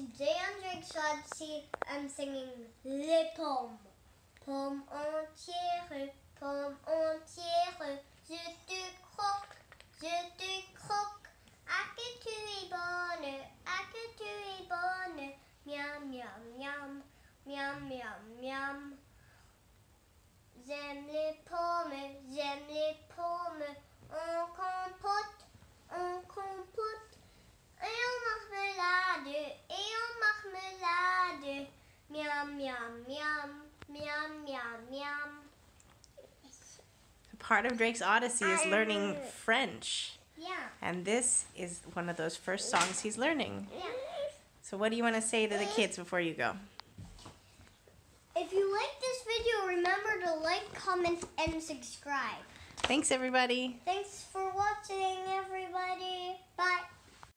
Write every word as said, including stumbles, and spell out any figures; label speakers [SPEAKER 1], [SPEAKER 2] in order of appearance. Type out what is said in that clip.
[SPEAKER 1] today on Drake's Odyssey, I'm singing Les Pommes. Pommes entières, pommes entières, je te croque, je te croque. Ah que tu es bonne, ah que tu es bonne. Miam, miam, miam, miam, miam, miam. J'aime les pommes, j'aime les pommes. On compote, on compote. Et en marmelade, et en marmelade. Miam, miam, miam, miam, miam, miam.
[SPEAKER 2] Part of Drake's Odyssey is
[SPEAKER 1] I
[SPEAKER 2] learning
[SPEAKER 1] know.
[SPEAKER 2] French.
[SPEAKER 1] Yeah.
[SPEAKER 2] And this is one of those first songs he's learning.
[SPEAKER 1] Yeah.
[SPEAKER 2] So what do you want to say to the kids before you go?
[SPEAKER 1] If you like this video, remember to like, comment, and subscribe.
[SPEAKER 2] Thanks, everybody.
[SPEAKER 1] Thanks for watching, everybody. Bye.